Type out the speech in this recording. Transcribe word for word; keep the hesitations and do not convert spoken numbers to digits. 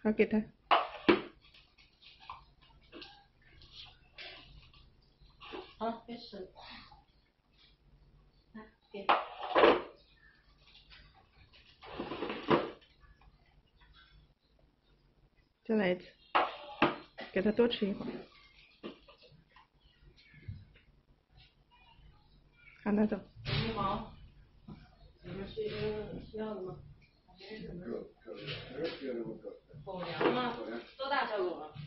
好，给他。 好，开始。来，给。 再来一次，给他多吃一会儿。好，拿走。 你好，你们是需要的吗？狗粮吗？多大小狗啊？